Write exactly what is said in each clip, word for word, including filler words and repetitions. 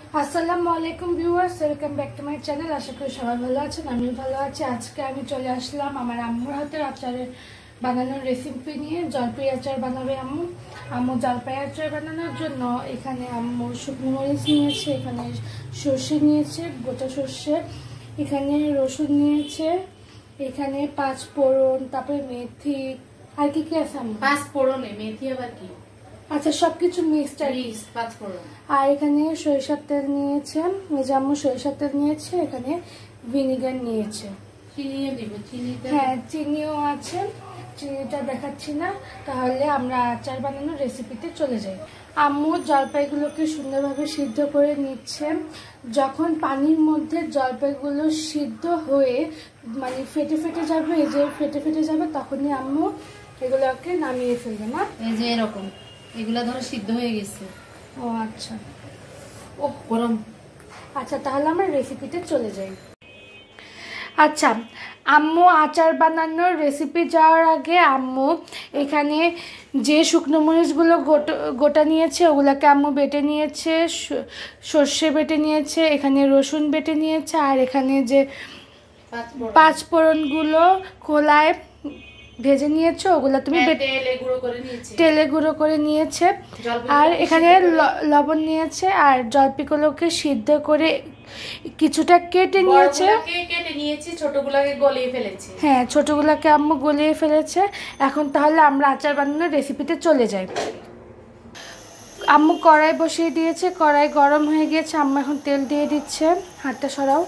আসসালামু আলাইকুম viewers, welcome back to my channel. আশা করি সবাই ভালো আছেন, আমি ভালো আছি। আজকে আমি চলে আসলাম আমার আম্মুর হাতের আচারের বানানোর রেসিপি নিয়ে। জলপাই আচার বানাবে আম্মু। আম্মু জলপাই আচার বানানোর জন্য এখানে আম্মু শুকনো মরিচ নিয়েছে, এখানে সর্ষে নিয়েছে, গোটা সর্ষে, এখানে রসুন নিয়েছে, এখানে পাঁচ ফোড়ন, তারপরে মেথি, আর কি কি আছে আম্মু? পাঁচ ফোড়নে মেথি আবার কি? আচ্ছা, সবকিছু মিক্সড আর পাঁচ ফোড়ন। আর এখানে সরিষার তেল নিয়েছে, মেজাম্মু সরিষার তেল নিয়েছে, এখানে ভিনেগার নিয়েছে, চিনিও দিব। চিনি, হ্যাঁ চিনিও আছে, চিনিটা দেখাচ্ছি না। তাহলে আমরা আচার বানানোর রেসিপিতে চলে যাই। আম্মু জলপাইগুলোকে সুন্দরভাবে সিদ্ধ করে নিচ্ছে। যখন পানির মধ্যে জলপাইগুলো সিদ্ধ হয়ে মানে ফেটে ফেটে যাবে, এই যে ফেটে ফেটে যাবে, তখনই আম্মু এগুলোকে নামিয়ে ফেলবে না? এই যে এরকম এগুলা ধরো সিদ্ধ হয়ে গেছে। ও আচ্ছা, ও গরম। আচ্ছা তাহলে আমরা রেসিপিতে চলে যাই। আচ্ছা, আম্মু আচার বানানোর রেসিপি যাওয়ার আগে আম্মু এখানে যে শুকনো মরিচগুলো গোটা গোটা নিয়েছে ওগুলোকে আম্মু বেটে নিয়েছে, সর্ষে বেটে নিয়েছে, এখানে রসুন বেটে নিয়েছে, আর এখানে যে পাঁচ ফোড়নগুলো খোলায় ভেজে নিয়েছো ওগুলো তুমি তেলে গুঁড়ো করে নিয়েছে তেলে গুঁড়ো করে নিয়েছে আর এখানে লবণ নিয়েছে, আর জলপাইগুলোকে সিদ্ধ করে কিছুটা কেটে নিয়েছে, কেটে নিয়েছি, ছোটগুলোকে গলিয়ে ফেলেছি। হ্যাঁ ছোটগুলোকে আম্মু গলিয়ে ফেলেছে। এখন তাহলে আমরা আচার বানানোর রেসিপিতে চলে যাই। আম্মু কড়াই বসিয়ে দিয়েছে, কড়াই গরম হয়ে গিয়েছে, আম্মু এখন তেল দিয়ে দিচ্ছে। হাতটা সরাও।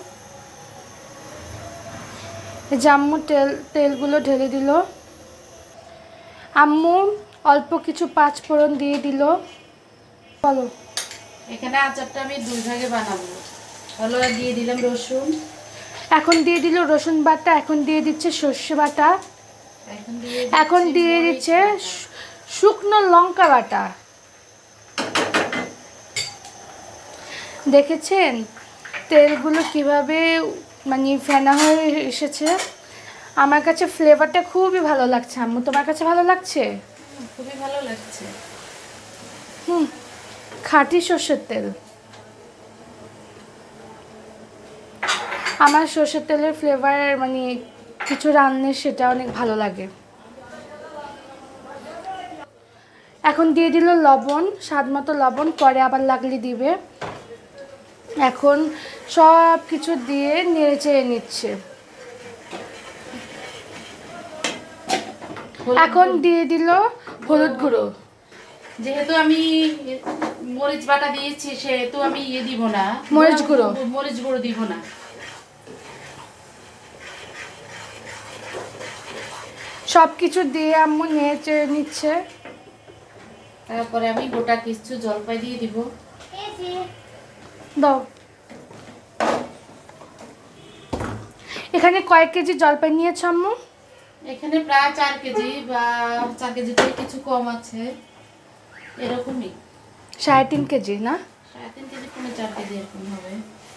এই যে আম্মু তেল তেলগুলো ঢেলে দিল। আম্মু অল্প কিছু পাঁচ ফোড়ন দিয়ে দিল। বলো। এখানে আচারটা আমি দুই ভাগে বানাবো। হলো দিয়ে দিলাম রসুন, এখন দিয়ে দিল রসুন বাটা, এখন দিয়ে দিচ্ছে সর্ষে বাটা, এখন দিয়ে এখন দিয়ে দিচ্ছে শুকনো লঙ্কা বাটা। দেখেছেন তেলগুলো কিভাবে মানে ফেনা হয়ে এসেছে? আমার কাছে ফ্লেভারটা খুবই ভালো লাগছে। আম্মু তোমার কাছে ভালো লাগছে? খুবই ভালো লাগছে। হুম, খাঁটি সর্ষের তেল। আমার সর্ষের তেলের ফ্লেভার মানে কিছু রান্নার সেটা অনেক ভালো লাগে। এখন দিয়ে দিল লবণ, স্বাদ মতো লবণ, পরে আবার লাগলে দিবে। এখন সব কিছু দিয়ে নেড়ে চেড়ে নিচ্ছে। এখন দিয়ে দিল হলুদ গুঁড়ো। যেহেতু আমি মরিচ বাটা দিয়েছি সেহেতু আমি ইয়ে দিব না, মরিচ গুঁড়ো মরিচ গুঁড়ো দিব না। সব কিছু দিয়ে আম্মু নেড়ে চেড়ে নিচ্ছে। তারপরে আমি গোটা কিছু জলপাই দিয়ে দিব। দাও। এখানে কয়েক কেজি জলপাই নিয়েছ আম্মু? এখানে প্রায় চার কেজি বা চার কেজি থেকে কিছু কম আছে, এরকমই। সাড়ে তিন কেজি না? সাড়ে তিন কেজি পনেরো চার কেজি এরকম হবে।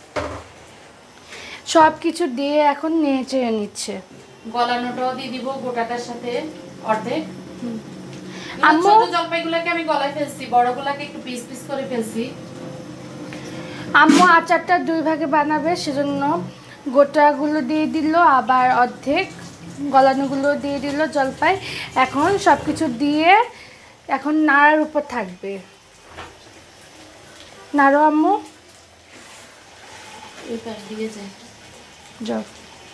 সব কিছু দিয়ে এখন নেড়ে চেড়ে নিচ্ছে। গলানোটাও দিয়ে দিব গোটাটার সাথে অর্ধেক। আম্মু ছোট জলপাইগুলোকে আমি গলায় ফেলছি, বড়গুলোকে একটু পিস পিস করে ফেলছি। আম্মু আচারটা দুই ভাগে বানাবে, সেজন্য গোটাগুলো দিয়ে দিল, আবার অর্ধেক গলানোগুলো দিয়ে দিল জলপাই। এখন সব কিছু দিয়ে এখন নাড়ার উপর থাকবে। নাড়ো আম্মু। এই পাশ দিয়ে যায় যাও।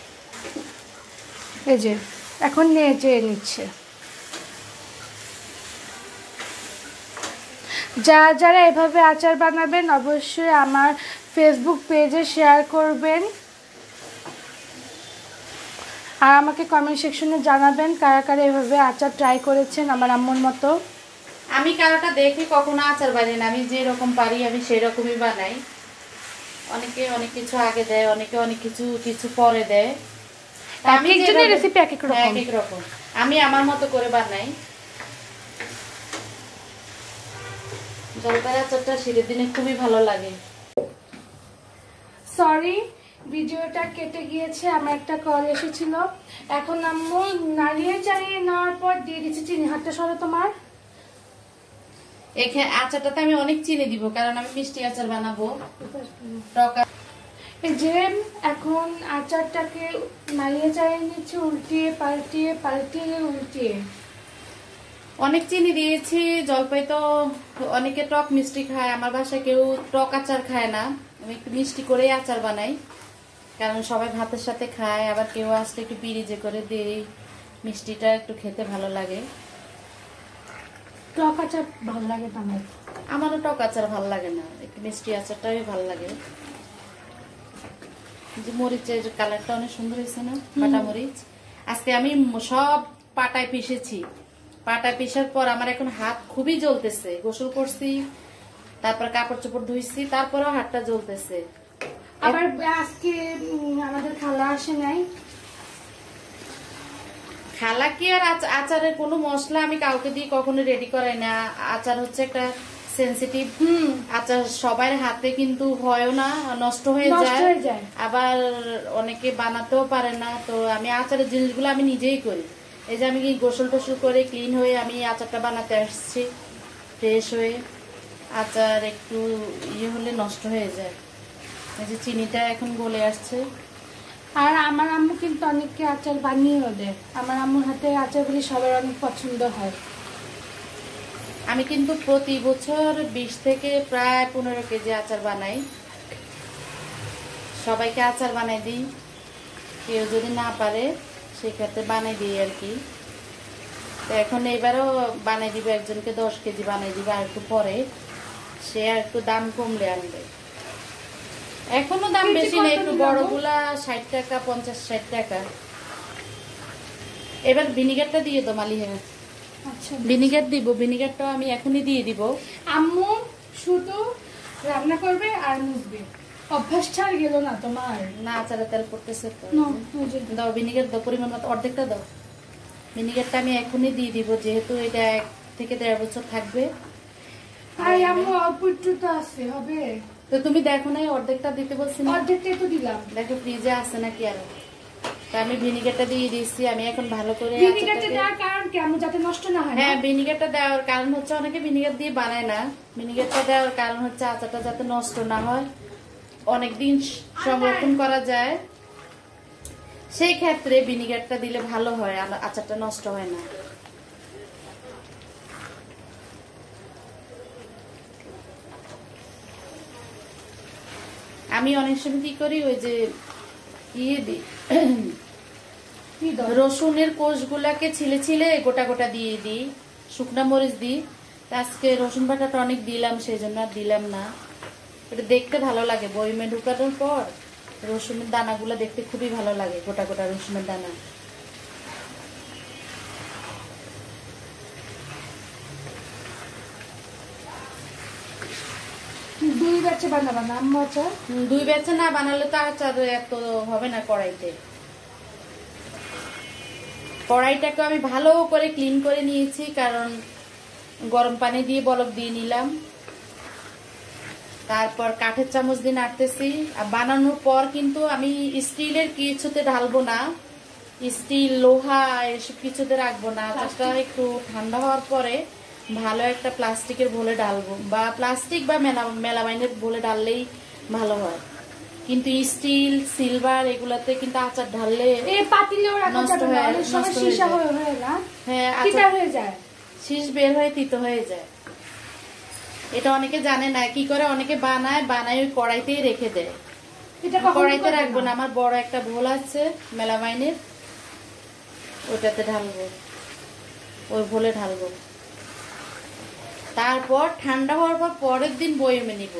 এই যে এখন নেড়ে চেড়ে নিচ্ছে। যারা যারা এভাবে আচার বানাবেন অবশ্যই আমার ফেসবুক পেজে শেয়ার করবেন, আর আমাকে কমেন্ট সেকশনে জানাবেন কারা কারা এভাবে আচার ট্রাই করেছেন আমার আম্মুর মতো। আমি কারোটা দেখে কখনো আচার বানাই না, আমি যেরকম পারি আমি সেই রকমই বানাই। অনেকে অনেক কিছু আগে দেয়, অনেকে অনেক কিছু কিছু পরে দেয়। আমি একজনের রেসিপি এক এক রকম, এক এক রকম, আমি আমার মতো করে বানাই। জলপাই আচারটা শীতের দিনে খুবই ভালো লাগে। সরি ভিডিওটা কেটে গিয়েছে, আমার একটা কল এসেছিল। এখন আম্মু নাড়িয়ে চাড়িয়ে নেওয়ার পর দিয়ে দিচ্ছি চিনি। হাতটা সরো তোমার। এখানে আচারটাতে আমি অনেক চিনি দিব, কারণ আমি মিষ্টি আচার বানাবো। টক এই যে এখন আচারটাকে মালিয়ে চালিয়ে নিচ্ছে, উল্টিয়ে পাল্টিয়ে পাল্টিয়ে উল্টিয়ে। অনেক চিনি দিয়েছি। জলপাই তো অনেকে টক মিষ্টি খায়, আমার বাসায় কেউ টক আচার খায় না। আমি একটু মিষ্টি করেই আচার বানাই, কারণ সবাই ভাতের সাথে খায়, আবার কেউ আসলে একটু পিরিজে করে দিই, মিষ্টিটা একটু খেতে ভালো লাগে। টক আচার ভালো লাগে না আমার। আমারও টক আচার ভালো লাগে না, একটু মিষ্টি আচারটাই ভালো লাগে। যে মরিচের কালারটা অনেক সুন্দর হয়েছে না, পাটা মরিচ। আজকে আমি সব পাটায় পিষেছি। পাটায় পিষার পর আমার এখন হাত খুবই জ্বলতেছে। গোসল করছি, তারপর কাপড় চোপড় ধুইছি, তারপরেও হাতটা জ্বলতেছে। আবার আজকে আমাদের খালা আসে নাই। খালা কি আর আচারের কোনো মশলা আমি কাউকে দিয়ে কখনো রেডি করাই না। আচার হচ্ছে একটা সেনসিটিভ আচার, সবার হাতে কিন্তু হয়ও না, নষ্ট হয়ে যায়, আবার অনেকে বানাতেও পারে না। তো আমি আচারের জিনিসগুলো আমি নিজেই করি। এই যে আমি গোসল টোসল করে ক্লিন হয়ে আমি আচারটা বানাতে আসছি, ফ্রেশ হয়ে। আচার একটু ইয়ে হলে নষ্ট হয়ে যায়। এই যে চিনিটা এখন গলে আসছে। আর আমার আম্মু কিন্তু অনেককে আচার বানিয়েও দেয়। আমার আম্মুর হাতে আচারগুলি সবার অনেক পছন্দ হয়। আমি কিন্তু প্রতি বছর বিশ থেকে প্রায় পনেরো কেজি আচার বানাই, সবাইকে আচার বানাই দিই। কেউ যদি না পারে সেক্ষেত্রে বানাই দিই আর কি। তো এখন এবারও বানাই দিব, একজনকে দশ কেজি বানাই দিব, আর একটু পরে সে আর একটু দাম কমলে আনবে। এখনো দাম বেশি না, একটু বড়গুলা ষাট টাকা, পঞ্চাশ ষাট টাকা। এবার ভিনিগারটা দিয়ে দাও মালিহা। আচ্ছা, ভিনিগার দিব, ভিনিগারটা আমি এখনই দিয়ে দিব। আম্মু শুধু রান্না করবে আর মুছবে, অভ্যাস ছাড় গেল না তোমার। না আচারে তেল পড়তেছে তো, দাও ভিনিগার দাও, পরিমাণ মতো অর্ধেকটা দাও। ভিনিগারটা আমি এখনই দিয়ে দিব, যেহেতু এটা এক থেকে দেড় বছর থাকবে। আর আম্মু অল্প একটু তো আছে, হবে তো তুমি দেখো না, অর্ধেকটা দিতে বলছি না? অর্ধেকটাই তো দিলাম। দেখো ফ্রিজে আছে নাকি আরো। তো আমি ভিনিগারটা দিয়ে দিচ্ছি। আমি এখন ভালো করে ভিনিগারটা দেওয়ার কারণ কি আম্মু? যাতে নষ্ট না হয়। হ্যাঁ, ভিনিগারটা দেওয়ার কারণ হচ্ছে অনেকে ভিনিগার দিয়ে বানায় না। ভিনিগারটা দেওয়ার কারণ হচ্ছে আচারটা যাতে নষ্ট না হয়, অনেকদিন সংরক্ষণ করা যায়, সেই ক্ষেত্রে ভিনিগারটা দিলে ভালো হয়, আচারটা নষ্ট হয় না। আমি অনেক সময় কি করি, ওই যে ইয়ে দিই, রসুনের কোষগুলাকে ছিলে ছিলে গোটা গোটা দিয়ে দিই, শুকনা মরিচ দিই। আজকে রসুন বাটাটা অনেক দিলাম, সেই জন্য আর দিলাম না। এটা দেখতে ভালো লাগে, বয়মে ঢুকানোর পর রসুনের দানাগুলো দেখতে খুবই ভালো লাগে, গোটা গোটা রসুনের দানা। দুই ব্যাচে বানাবা না আম্মু আচার? দুই ব্যাচে না বানালে তো আচার এত হবে না কড়াইতে। কড়াইটাকে আমি ভালো করে ক্লিন করে নিয়েছি, কারণ গরম পানি দিয়ে বলক দিয়ে নিলাম। তারপর কাঠের চামচ দিয়ে নাড়তেছি। আর বানানোর পর কিন্তু আমি স্টিলের কিছুতে ঢালবো না, স্টিল লোহা এসব কিছুতে রাখবো না। আচারটা একটু ঠান্ডা হওয়ার পরে ভালো একটা প্লাস্টিকের ভোলে ঢালবো, বা প্লাস্টিক বা মেলামাইনের ভোলে ঢাললেই ভালো হয়। কিন্তু স্টিল সিলভার এগুলাতে কিন্তু আচার ঢাললে নষ্ট হয়ে যায়। হ্যাঁ, আচার হয়ে যায়, শীষ বের হয়ে তিতো হয়ে যায়। এটা অনেকে জানে না, কি করে অনেকে বানায় বানায় ওই কড়াইতেই রেখে দেয়। কড়াইতে রাখবো না, আমার বড় একটা ভোল আছে মেলামাইনের, ওইটাতে ঢালবো, ওই ভোলে ঢালবো। তারপর ঠান্ডা হওয়ার পর পরের দিন বয়মে নিব।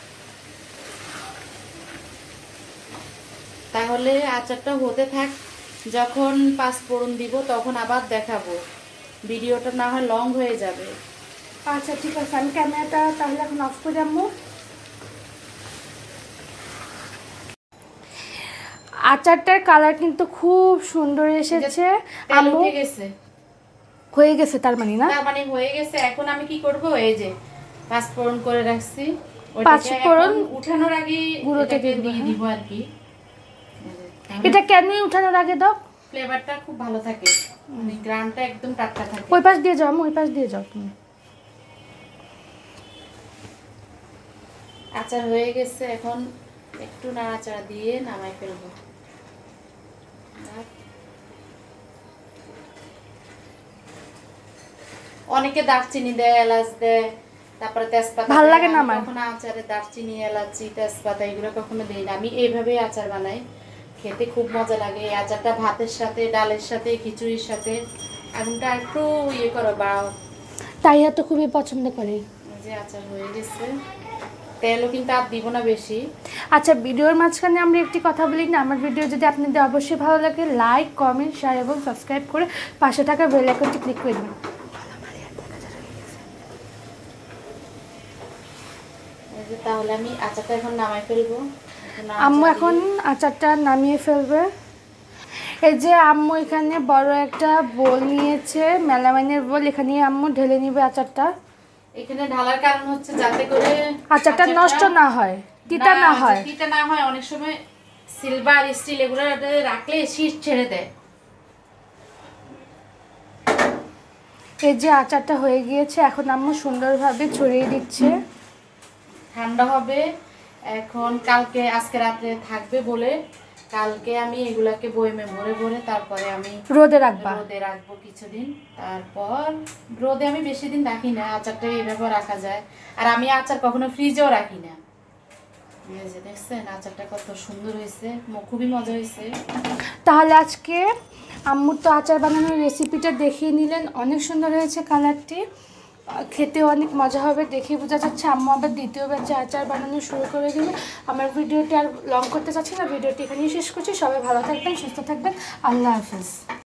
তাহলে আচারটা হতে থাক, যখন পাঁচ ফোড়ন দিব তখন আবার দেখাবো, ভিডিওটা না হয় লং হয়ে যাবে। আচ্ছা ঠিক আছে, আমি ক্যামেরাটা তাহলে এখন অফ করে আম্মু। আচারটার কালার কিন্তু খুব সুন্দর এসেছে। আম্মু হয়ে গেছে তার মানে না? তার মানে হয়ে গেছে। এখন আমি কি করব, এই যে পাঁচ ফোড়ন করে রাখছি, পাঁচ ফোড়ন উঠানোর আগে গুঁড়োটাকে দিয়ে দিব আর কি। এটা কেন উঠানোর আগে দাও? ফ্লেভারটা খুব ভালো থাকে, মানে গ্রানটা একদম টাটকা থাকে। ওই পাশ দিয়ে যাও, ওই পাশ দিয়ে যাও তুমি। আচার হয়ে গেছে, এখন একটু নাড়াচাড়া দিয়ে নামাই ফেলবো। অনেকে দারচিনি দেয়, এলাচ দেয়, তারপরে তেজপাতা। ভাল লাগে না আমার। কখনো আচারে দারচিনি, এলাচি, তেজপাতা এগুলো কখনো দিই না। আমি এইভাবেই আচার বানাই, খেতে খুব মজা লাগে। এই আচারটা ভাতের সাথে, ডালের সাথে, খিচুড়ির সাথে। আগুনটা একটু ইয়ে করো বাড়াও। তাইয়া তো খুবই পছন্দ করে। যে আচার হয়ে গেছে, তেলও কিন্তু আর দিব না বেশি। আচ্ছা, ভিডিওর মাঝখানে আমরা একটি কথা বলি না, আমার ভিডিও যদি আপনাদের অবশ্যই ভালো লাগে লাইক, কমেন্ট, শেয়ার এবং সাবস্ক্রাইব করে পাশে থাকা বেল আইকনটি ক্লিক করে দেবেন। তাহলে আমি আচারটা এখন নামাই ফেলবো। আম্মু এখন আচারটা নামিয়ে ফেলবে। এই যে আম্মু এখানে বড় একটা বোল নিয়েছে, মেলামাইনের বোল, এখানে আম্মু ঢেলে নিবে আচারটা। এখানে ঢালার কারণ হচ্ছে যাতে করে আচারটা নষ্ট না হয়, তিতা না হয়। তিতা না হয়। অনেক সময় সিলভার, স্টিল এগুলো রাখলে শীত ছেড়ে দেয়। এই যে আচারটা হয়ে গিয়েছে, এখন আম্মু সুন্দরভাবে ছড়িয়ে দিচ্ছে। ঠান্ডা হবে এখন, কালকে আজকে রাত্রে থাকবে বলে কালকে আমি এগুলাকে বয়মে ভরে ভরে তারপরে আমি রোদে রাখবা। রোদে রাখবো কিছুদিন। তারপর রোদে আমি বেশি দিন রাখি না, আচারটা এইভাবে রাখা যায়। আর আমি আচার কখনো ফ্রিজেও রাখি না। দেখছেন আচারটা কত সুন্দর হয়েছে, খুবই মজা হয়েছে। তাহলে আজকে আম্মুর তো আচার বানানোর রেসিপিটা দেখিয়ে নিলেন, অনেক সুন্দর হয়েছে কালারটি, খেতে অনেক মজা হবে। দেখে বোঝা যাচ্ছে আম্মু আবার দ্বিতীয় ব্যাচে আচার বানানো শুরু করে দিবে। আমার ভিডিওটি আর লং করতে চাচ্ছি না, ভিডিওটি এখানেই শেষ করছি। সবাই ভালো থাকবেন, সুস্থ থাকবেন, আল্লাহ হাফেজ।